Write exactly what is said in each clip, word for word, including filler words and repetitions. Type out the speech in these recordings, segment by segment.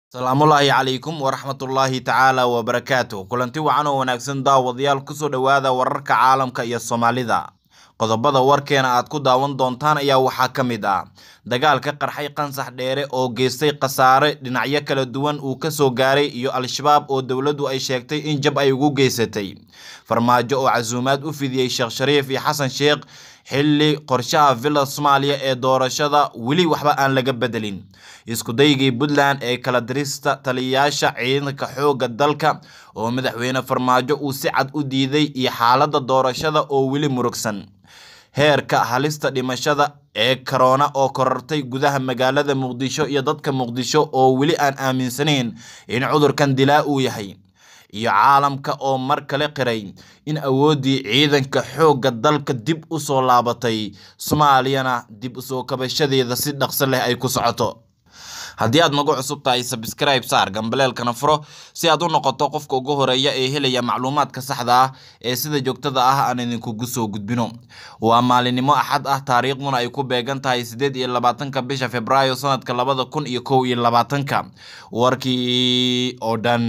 Salaamullaahi calaykum waraxmatullaahi tacaala wabarakaatuh. Kulanti wacan oo wanaagsan daawadayaal kusoo dhowaada wararka caalamka iyo Soomaalida. Qodobada warkeena aad ku daawan doontaan ayaa waxaa ka mid ah dagaalka qarxay qansax dheere oo geystay khasaare dhinacyo kala duwan uu ka soo gaaray iyo Al-Shabaab oo dowladdu ay sheegtay in jab ay ugu geysatay. Farmaajo oo casuumaad u fidiyay Sheekh Shariif iyo Xasan Sheekh xilli qorshaha Villa Soomaaliya ee doorashada weli waxba aan laga bedelin. Isku daygii Puntland ee kala dirista taliyayaasha ciidanka xoogga dalka oo madaxweyne Farmaajo uu si cad u diiday iyo xaaladda doorashada oo weli murugsan. Heerka halista dhimashada ee corona oo korortay gudaha magaalada Muqdisho iyo dadka Muqdisho oo weli aan aaminsanayn in cudurkan dilaa uu yahay. iyo caalamka oo mar kale qiray in awoodii ciidanka xoogga dalka dib u soo laabatay Soomaaliyana dib u soo kabashadeeda si dhaqso leh ay ku socoto. haddii aad nagu cusub tahay subscribe saar gambaleelkana furo si aad u noqoto qofka ugu horeeya ee helaya macluumaadka saxda ah ee sida joogtada ah aan idinkugu soo gudbino. waa maalinimo axad ah taariikhduna ay ku beegan tahay sideed iyo labaatanka bisha Febraayo sanadka labada kun iyo kow iyo labaatanka. warkii oo dhan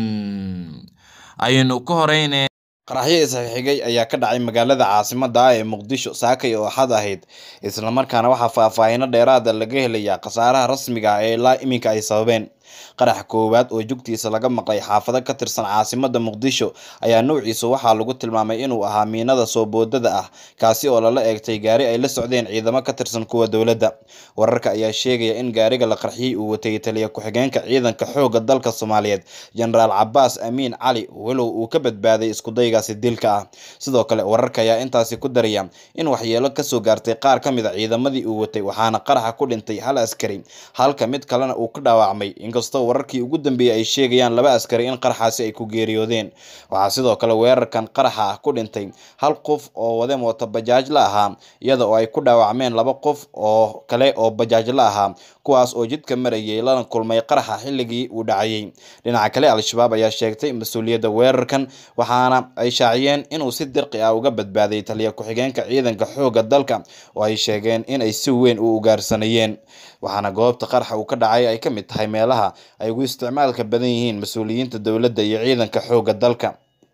aynu ku horeyne qaraxyo isxigay ayaa ka dhacay magaalada caasimadda ah ee Muqdisho saakay oo axad ahayd, isla markaana waxaa faahfaahin dheeraad ah laga helayaa khasaaraha rasmiga ah ee ilaa iminka ay sababeen. qarax koowaad oo jugtiisa laga maqlay xaafado ka tirsan caasimadda Muqdisho ayaa noociisa waxaa lagu tilmaamay inuu ahaa miinada soo boodada ah, kaasi oo lala eegtay gaari ay la socdeen ciidamo ka tirsan kuwa dowladda. wararka ayaa sheegaya in gaariga la qarxiyay uu watay taliya ku-xigeenka ciidanka xoogga dalka Soomaaliyeed Generaal Cabbaas Amiin Cali, walow uu ka badbaaday isku daygaasi dilka ah. sidoo kale wararka ayaa intaasi ku daraya in waxyeelo ka soo gaartay qaar ka mid ah ciidamadii uu watay, waxaana qaraxa ku dhintay hal askari halka mid kalena uu ka dhaawacmay. inkastoo wararkii ugu dambeeyay ay sheegayaan laba askari in qaraxaasi ay ku geeriyoodeen. waxaa sidoo kale weerarkan qaraxa ah ku dhintay hal qof oo wada mooto bajaaj la ahaa, iyada oo ay ku dhaawacmeen laba qof oo kale oo bajaaj la ahaa, kuwaas oo jidka marayay lana kulmay qaraxa xilligii uu dhacayay. dhinaca kale Al-Shabaab ayaa sheegtay mas'uuliyadda weerarkan, waxaana ay shaaciyeen inuu si dirqi ah uga badbaaday taliya ku-xigeenka ciidanka xoogga dalka oo ay sheegeen in ay si weyn u ugaarsanayeen. waxaana goobta qaraxa uu ka dhacay ay ka mid tahay meelaha ay ugu isticmaalka badan yihiin mas'uuliyiinta dowladda iyo ciidanka xoogga dalka.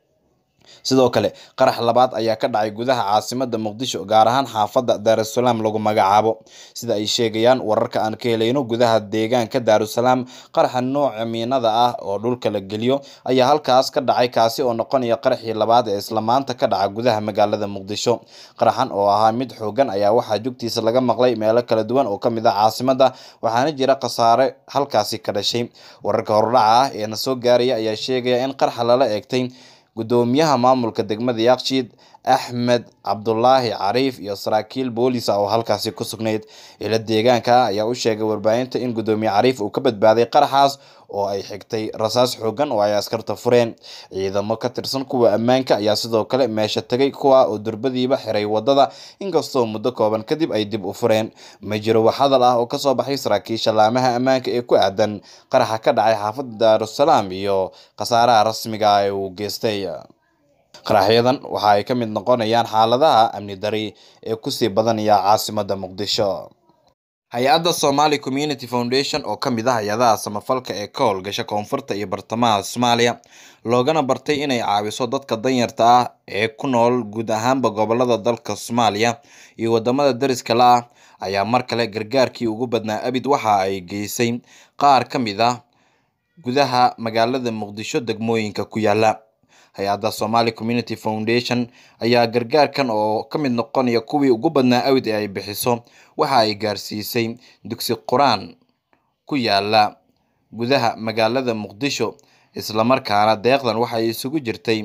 sidoo kale qarax labaad ayaa ka dhacay gudaha caasimadda Muqdisho, gaar ahaan xaafadda Daarusalaam lagu magacaabo. sida ay sheegayaan wararka aan ka helayno gudaha deegaanka Daarusalaam, qaraxa nooca miinada ah oo dhulka la geliyo ayaa halkaas ka dhacay, kaasi oo noqonaya qaraxii labaad ee isla maanta ka dhaca gudaha magaalada Muqdisho. qaraxan oo ahaa mid xoogan ayaa waxaa jugtiisa laga maqlay meelo kala duwan oo ka mid ah caasimadda, waxaana jira khasaare halkaasi ka dhashay. wararka hordhaca ah ee na soo gaaraya ayaa sheegaya in qaraxa lala eegtay gudoomiyaha maamulka degmada Yaaqshiid Axmed Cabdullaahi Cariif iyo saraakiil boolis ah oo halkaasi ku sugnayd. ila deegaanka ayaa u sheegay warbaahinta in gudoomiye Cariif uu ka badbaaday qaraxaas oo ay xigtay rasaas xoogan oo ay askarta fureen. ciidamo ka tirsan kuwa ammaanka ayaa sidoo kale meesha tagay, kuwa oo durbadiiba xiray wadada, inkastoo muddo kooban kadib ay dib u fureen. ma jiro wax hadal ah oo ka soo baxay saraakiisha laamaha ammaanka ee ku aadan qaraxa ka dhacay xaafadda Daarusalaam iyo khasaaraha rasmiga ah ee uu geystay. qaraxyadan waxa ay ka mid noqonayaan xaaladaha amni dari ee ku sii badanaya caasimadda Muqdisho. hay-adda Somali Community Foundation oo ka mid ah hay'adaha samafalka ee ka howlgasha koonfurta iyo bartamaha Soomaaliya, loogana bartay inay caawiso dadka danyarta ah ee ku nool guud ahaanba gobolada dalka Soomaaliya iyo wadamada dariska la ah, ayaa mar kale gargaarkii ugu badnaa abid waxa ay geysay qaar ka mid ah gudaha magaalada Muqdisho degmooyinka ku yaala. hay-adda Somali Community Foundation ayaa gargaarkan oo ka mid noqonaya kuwii ugu badnaa awid ee ay bixiso waxa ay gaarsiisay dugsi quraan ku yaala gudaha magaalada Muqdisho, isla markaana deeqdan waxa ay isugu jirtay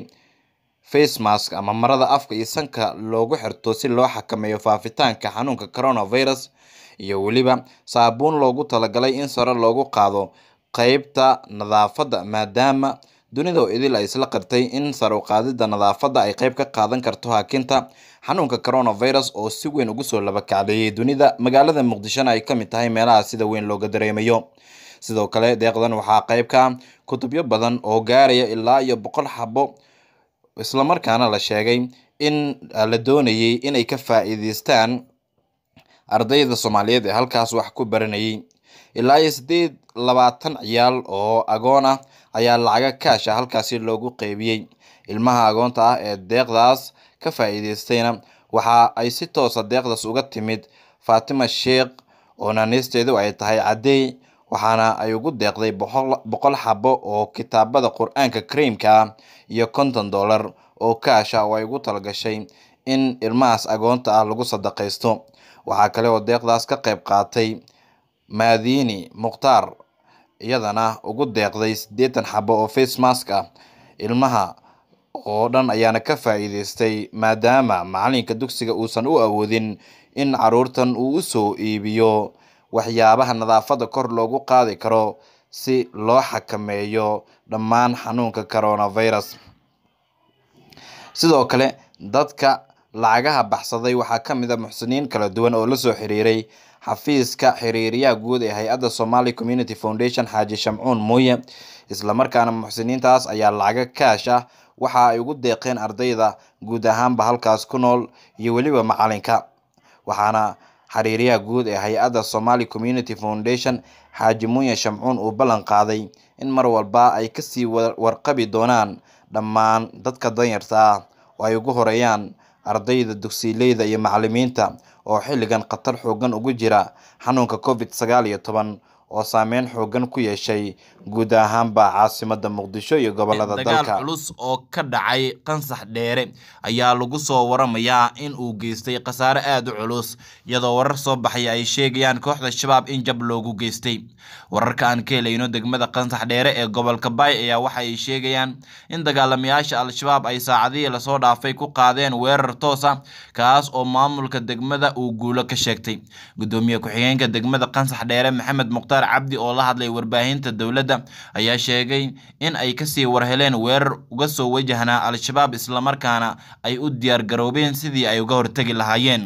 face mask ama marada afka iyo sanka loogu xirto si loo xakameeyo faafitaanka xanuunka coronavirus, iyo weliba saabuun loogu talagalay in sare loogu qaado qaybta nadaafadda, maadaama dunida oo idil ay isla qirtay in sare u qaadida nadaafadda ay qayb ka qaadan karto hakinta xanuunka coronavirus oo si weyn ugu soo laba kacday dunida. magaalada Muqdishona ay ka mid tahay meelaha sida weyn looga dareemayo. sidoo kale deeqdan waxaa qayb ka kutubyo badan oo gaaraya ilaa iyo boqol xabo, isla markaana la sheegay in la doonayay inay ka faa'iideystaan ardayda Soomaaliyeed ee halkaas wax ku baranayay. ilaa iyo sideed labaatan ciyaal oo agoon ah ayaa lacaga kaash ah halkaasi loogu qeybiyey. Ilmaha agoonta ah ee deeqdaas ka faa'iideystayna waxa ay si toos ah deeqdaas uga timid Fatima Sheekh oo naanisteedu ay tahay Cadeey, waxaana ay ugu deeqday boqol xabo oo kitaabada Qur'aanka Kariimka ah iyo konton dollar oo kaash ah oo ay ugu talagashay in ilmahaas agoonta ah lagu sadaqaysto. Waxaa kale oo deeqdaas ka qayb qaatay Maadini Mukhtaar, iyadana ugu deeqday siddeetan xabo oo face mask ah. Ilmaha oo dhan ayaana ka faa'iideystay maadaama macalinka dugsiga uusan u awoodin in caruurtan uu u soo iibiyo waxyaabaha nadaafadda kor loogu qaadi karo si loo xakameeyo dhammaan xanuunka coronavirus. Sidoo kale dadka lacagaha baxsaday waxaa ka mid ah muxsiniin kala duwan oo la soo xiriiray xafiiska xiriiriyaha guud ee hay'adda Somali Community Foundation Xaaji Shamcuun Mooye. Isla markaana muxsiniintaas ayaa lacaga kaash ah waxa ay ugu deeqeen ardayda guud ahaanba halkaas ku nool iyo weliba macalinka. Waxaana xiriiriyaha guud ee hay'adda Somali Community Foundation Xaaji Mooye Shamcuun uu ballan qaaday in mar walba ay kasii warqabi doonaan dhammaan dadka danyarta ah oo ay ugu horeeyaan ardayda dugsiileyda iyo macallimiinta oo xilligan khatar xoogan ugu jira xanuunka covid sagaal iyo toban oo saameyn xoogan ku yeeshay guud ahaanba caasimadda Muqdisho iyo gobolada dalka. Dagaal culus oo ka dhacay Qansax Dheere ayaa lagu soo waramayaa in uu geystay khasaare aad u culus, iyadoo warar soo baxay ay sheegayaan kooxda shabaab in jab loogu geystay. Wararka aan ka helayno degmada Qansax Dheere ee gobolka Bay ayaa waxa ay sheegayaan in dagaalamayaasha Al-Shabaab ay saacadihii la soo dhaafay ku qaadeen weerar toos ah kaas oo maamulka degmada uu guulo ka sheegtay. Gudoomiye ku-xigeenka degmada Qansax Dheere Maxamed Mukhtaar Cabdi oo la hadlay warbaahinta dowladda ayaa sheegay in ay kasii warheleen weerar uga soo wajahnaa Al-Shabaab isla markaana ay u diyaar garoobeen sidii ay uga hortagi lahaayeen.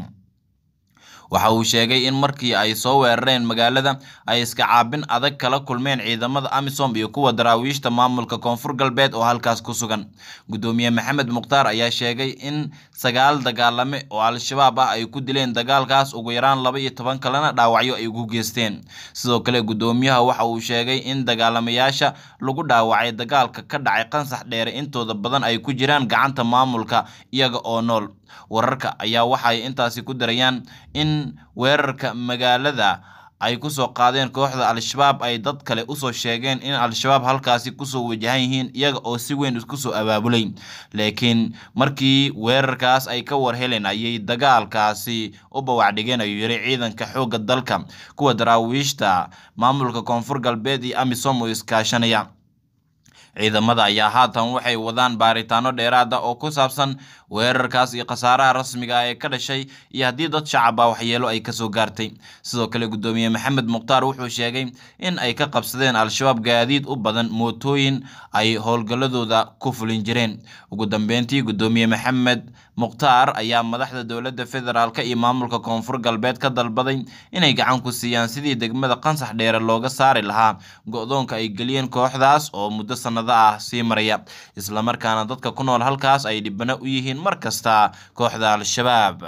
Waxa uu sheegay in markii ay soo weerareen magaalada ay iska caabin adag kala kulmeen ciidamada AMISOM iyo kuwa daraawiishta maamulka Koonfur Galbeed oo halkaas ku sugan. Gudoomiye Maxamed Mukhtaar ayaa sheegay in sagaal dagaalame oo Al-Shabaab ah ay ku dileen dagaalkaas, ugu yaraan laba iyo toban kalena dhaawacyo ay ugu geysteen. Sidoo kale gudoomiyaha waxa uu sheegay in dagaalamayaasha lagu dhaawacay dagaalka ka dhacay Qansax Dheere intooda badan ay ku jiraan gacanta maamulka iyaga oo nool. Wararka ayaa waxay intaasi ku darayaan in weerarka magaalada ay ku soo qaadeen kooxda Al-Shabaab ay dad kale u soo sheegeen in Al-Shabaab halkaasi ku soo wajahan yihiin iyaga oo si weyn isku soo abaabulay. Laakiin markii weerarkaas ay ka warheleen ayay dagaalkaasi u bawacdhigeen ayuu yiri ciidanka xoogga dalka, kuwa daraawiishta maamulka Koonfur Galbeed iyo AMISOM oo iskaashanaya. Ciidamada ayaa haatan waxay wadaan baaritaano dheeraad ah oo ku saabsan weerarkaas iyo khasaaraha rasmiga ah ee ka dhashay iyo haddii dad shacab ah waxyeelo ay kasoo gaartay. Sidoo kale gudoomiye Maxamed Mukhtaar wuxuu sheegay in ay ka qabsadeen Al-Shabaab gaadiid u badan mootooyin ay howlgaladooda ku fulin jireen. Ugu dambeyntii gudoomiye Maxamed Mukhtaar ayaa madaxda dowladda federaalka iyo maamulka Koonfur Galbeed ka dalbaday inay gacan ku siiyaan sidii degmada Qansax Dheere looga saari lahaa go'doonka ay geliyeen kooxdaas oo muddo sanad ah sii maraya, isla markaana dadka ku nool halkaas ay dhibana u yihiin markasta kooxda Al-Shabaab.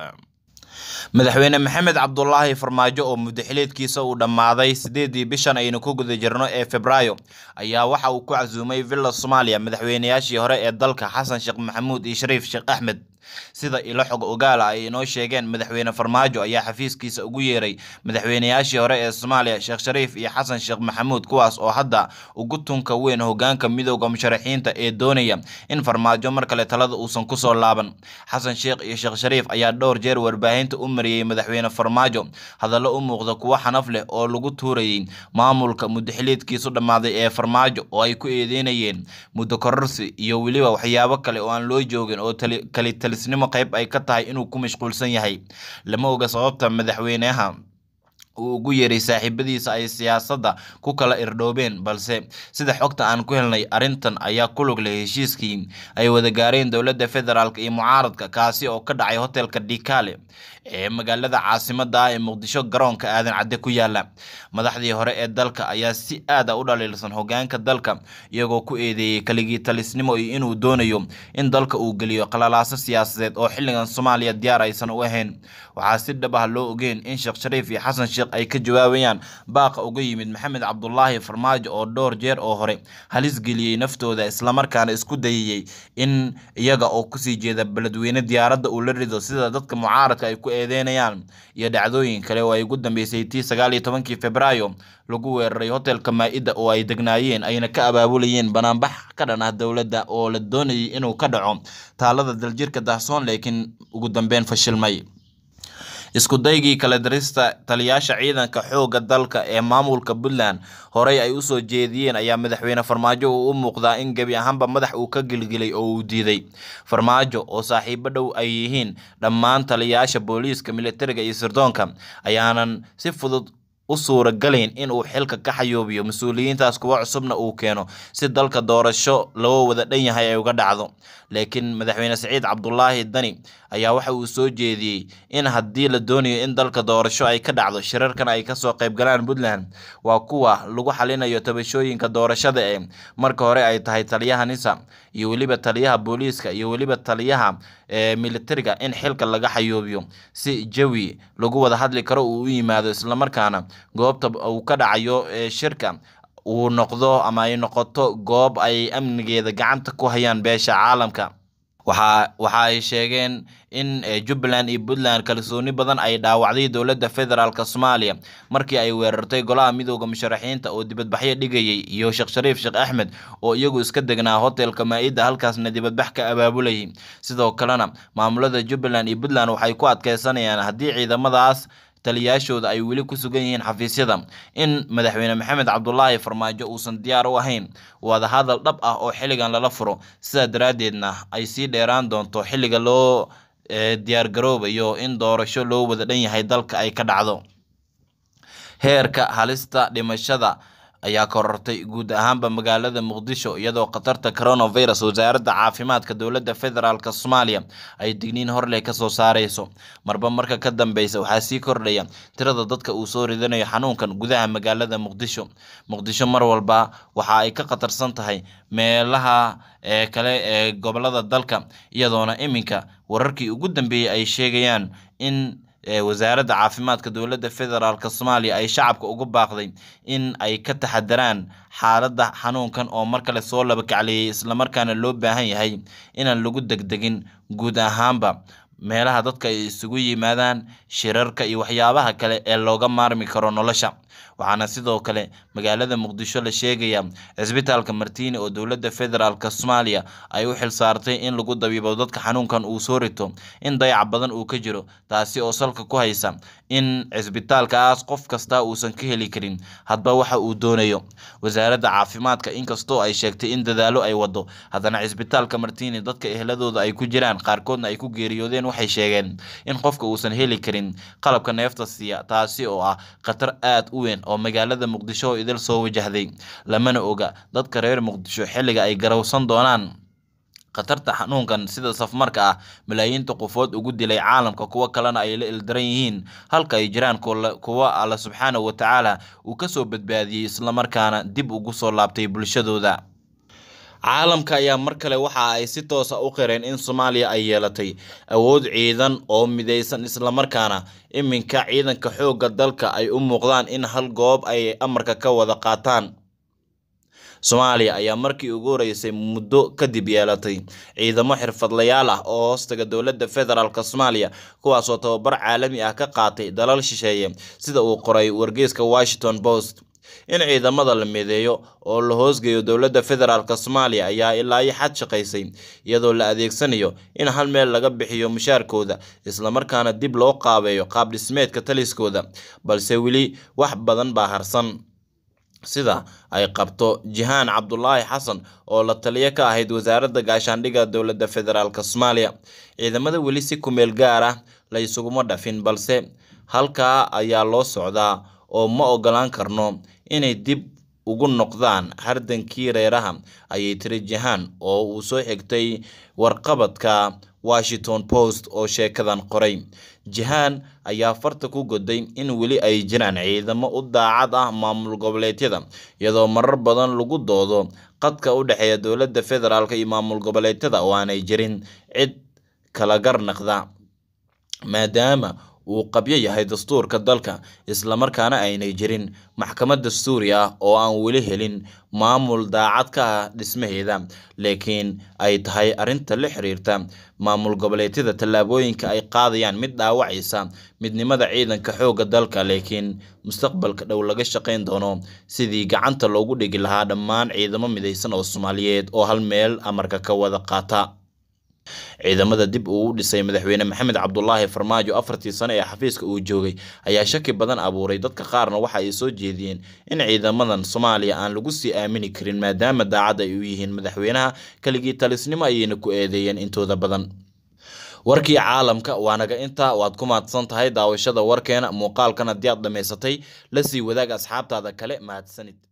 Madaxweyne Maxamed Cabdullaahi Farmaajo oo muddo xileedkiisa uu dhammaaday sideedii bishan aynu ku guda jirno ee Febraayo ayaa waxa uu ku casuumay Villa Soomaaliya madaxweynayaashii hore ee dalka Xasan Sheekh Maxamuud iyo Shariif Sheekh Axmed. Sida ilo xog ogaal ay inoo sheegeen, madaxweyne Farmaajo ayaa xafiiskiisa ugu yeeray madaxweynayaashii hore ee Soomaaliya Sheekh Shariif iyo Xasan Sheekh Maxamuud, kuwaas oo hadda ugu tunka weyn hoggaanka midowga musharaxiinta ee doonaya in Farmaajo mar kale talada uusan ku soo laaban. Xasan Sheekh iyo Sheekh Shariif ayaa dhowr jeer warbaahinta u mariyay madaxweyne Farmaajo hadallo u muuqda kuwo xanaf leh oo lagu tuurayay maamulka muddo xileedkiisu dhammaaday ee Farmaajo, oo ay ku eedeynayeen muddo kororsi iyo weliba waxyaabo kale oo aan loo joogin oo kali talisnimo qayb ay ka tahay inuu ku mashquulsan yahay. Lama oga sababta madaxweynaha uu ugu yeeray saaxiibadiisa ay siyaasadda ku kala irdhoobeen, balse sida xogta aan ku helnay arrintan ayaa ku lug leh heshiiskii ay wada gaareen dowladda federaalka iyo mucaaradka kaasi oo ka dhacay hotelka Dikale ee magaalada caasimadda ah ee Muqdisho garoonka Aadan Cadde ku yaala. Madaxdii hore ee dalka ayaa si aad ah u dhaliilsan hoggaanka dalka, iyagoo ku eedeeyay kaligii talisnimo iyo inuu doonayo in dalka uu geliyo qalalaaso siyaasadeed oo xilligan Soomaaliya diyaar aysan u ahayn. Waxaa si dhab ah loo ogeyn in Sheekh Shariif iyo Xasan Sheekh sheekh ay ka jawaabayaan baaqa uga yimid maxamed cabdulaahi farmaajo oo dhowr jeer oo hore halis geliyey naftooda islamarkaana isku dayayey in iyaga oo kusii jeeda beledweyne diyaaradda uu la rido sida dadka mucaaradka ay ku eedeynayaan iyo dhacdooyin kale oo ay ugu dambeysay tii sagaal iyo tobankii febraayo lagu weeraray hotelka Maa'ida oo ay degnaayeen ayna ka abaabulayeen banaanbax ka dhan ah dowladda oo la doonayay inuu ka dhaco taalada daljirka Dahsoon laakiin ugu dambeyn fashilmay isku daygii kala dirista taliyaasha ciidanka xoogga dalka ee maamulka Puntland horey ay u soo jeediyeen ayaa madaxweyne Farmaajo uu u muuqdaa in gabi ahaanba madax uu ka gilgilay oo uu diiday Farmaajo oo saaxiibo dhow ay yihiin dhammaan taliyaasha booliiska militariga iyo sirdoonka ayaanan si fudud u suura galayn in uu xilka ka xayoobiyo mas'uuliyiintaas kuwa cusubna uu keeno si dalka doorasho loo wada dhan yahay ay uga dhacdo laakiin madaxweyne Saciid Cabdulaahi Dani ayaa waxa uu soo jeediyey in haddii la doonayo in dalka doorasho ay ka dhacdo shirarkan ay ka soo qayb galaan Puntland waa kuwa lagu xalinayo tabashooyinka doorashada ee marka hore ay tahay taliyaha nisa iyo waliba taliyaha booliiska iyo waliba taliyaha ee militariga in xilka laga xayoobiyo si jawi lagu wada hadli karo uu u yimaado isla markaana goobta uu ka dhacayo ee shirka uu noqdo ama ay noqoto goob ay amnigeeda gacanta ku hayaan beesha caalamka waxa waxa ay sheegeen in Jubbaland iyo Puntland kalsooni badan ay dhaawacday dowladda federaalka Soomaaliya markii ay weerartay golaha midowga musharaxiinta oo dibadbaxyo dhigayay iyo Sheekh Shariif Sheekh Axmed oo iyagu iska degnaa hotelka Maa'ida halkaasna dibadbax ka abaabulayay sidoo kalena maamulada Jubbaland iyo Puntland waxay ku adkeysanayaan haddii ciidamadaas taliyaashooda ay weli ku sugan yihiin xafiisyada in madaxweyne maxamed cabdulaahi farmaajo uusan diyaar u ahayn wada hadal dhab ah oo xilligan lala furo sida daraadeedna ay sii dheeraan doonto xilliga loo diyaar garoobayo in doorasho loo wada dhan yahay dalka ay ka dhacdo heerka halista dhimashada ayaa korortay guud ahaanba magaalada Muqdisho iyadoo qatarta coronavirus wasaaradda caafimaadka dowladda federaalka Soomaaliya ay digniin horley ka soo saareyso marba marka ka dambaysa waxa sii kordhaya tirada dadka uu soo ridanayo xanuunkan gudaha magaalada Muqdisho Muqdisho mar walba waxa ay ka qatarsan tahay meelaha ee kale ee gobolada dalka iyadoona iminka wararkii ugu dambeeyay ay sheegayaan in wasaaradda caafimaadka dowladda federaalka Soomaaliya ay shacabka ugu baaqday in ay ka taxadaraan xaaladda xanuunkan oo mar kale soo laba kacliyay isla markaana loo baahan yahay inaan lagu degdegin guud ahaanba meelaha dadka ay isugu yimaadaan shirarka iyo waxyaabaha kale ee looga maarmi karo nolosha waxaana sidoo kale magaalada Muqdisho la sheegaya isbitaalka Martiini oo dowladda federaalka Soomaaliya ay u xil saartay in lagu dabiibo dadka xanuunkan uu soo rito in dayac badan uu ka jiro taasi oo salka ku haysa in isbitaalkaas qof kasta uusan ka heli karin hadba waxa uu doonayo wasaaradda caafimaadka inkastoo ay sheegtay in dadaalo ay wado haddana isbitaalka Martiini dadka ehladooda ay ku jiraan qaarkoodna ay ku geeriyoodeen waxay sheegeen in qofka uusan heli karin qalabka neefta siiya taasi oo ah qatar aad u weyn oo magaalada Muqdisho idil soo wajahday lamana oga dadka reer Muqdisho xilliga ay garawsan doonaan qatarta xanuunkan sida safmarka ah malaayiinta qofood ugu dilay caalamka kuwa kalena ay la ildaran yihiin halka ay jiraan kuwa Alla subxaanahu wa ta'ala uu ka soo badbaadiyay isla markaana dib ugu soo laabtay bulshadooda caalamka ayaa mar kale waxa ay si toos ah u qireen in Soomaaliya ay yeelatay awood ciidan oo midaysan isla markaana iminka ciidanka xoogga dalka ay u muuqdaan in hal goob ay amarka ka wada qaataan Soomaaliya ayaa markii ugu horeysay muddo kadib yeelatay ciidamo xirfadlayaal ah oo hoostaga dowladda federaalka Soomaaliya kuwaas oo tababar caalami ah ka qaatay dalal shisheeye sida uu qoray wargeyska Washington Post in ciidamada la mideeyo oo la hoosgeeyo dowladda federaalka Soomaaliya ayaa ilaa iyo xad shaqeysay iyadoo la adeegsanayo in hal meel laga bixiyo mushaarkooda isla markaana dib loo qaabeeyo qaab dhismeedka taliskooda balse wili wax badan baa harsan sida ay qabto Jihaan Cabdulaahi Xasan oo la taliye ka ahayd wasaaradda gaashaandhigga dowladda federaalka Soomaaliya ciidamada wili si ku meel gaar ah la isugu dhafin balse halka ayaa loo socdaa oo ma ogolaan karno inay dib ugu noqdaan hardankii reeraha ayay tiri Jihaan oo uu soo xigtay warqabadka Washington Post oo sheekadan qoray Jihaan ayaa farta ku goday in wili ay jiraan ciidamo u daacad ah maamul goboleedyada iyadoo marar badan lagu doodo qadka u dhaxeeya dowladda federaalka iyo maamul goboleedyada oo aanay jirin cid kala garnaqda maadaama uu qabyo yahay dastuurka dalka islamarkaana aynay jirin maxkamad dastuuri ah oo aan weli helin maamul daacad ka ah dhismaheeda laakiin ay tahay arrinta la xiriirta maamul goboleedyada tallaabooyinka ay qaadayaan mid dhaawacaysa midnimada ciidanka xoogga dalka laakiin mustaqbalka dhow laga shaqayn doono sidii gacanta loogu dhigi lahaa dhammaan ciidamo midaysan oo Soomaaliyeed oo hal meel amarka ka wada qaata ciidamada dib uu u dhisay madaxweyne Maxamed Cabdullaahi Farmaajo afartii sano ee xafiiska uu joogay ayaa shaki badan abuuray dadka qaarna waxa ay soo jeediyeen in ciidamadan Soomaaliya aan lagu sii aamini karin maadaama daacad ay u yihiin madaxweynaha kaligii talisnimo ayayna ku eedeeyeen intooda badan warkii caalamka waanaga inta waad ku maadsan tahay daawashada warkeena muuqaalkan haddii aad dhameysatay la sii wadaag asxaabtaada kale mahadsanid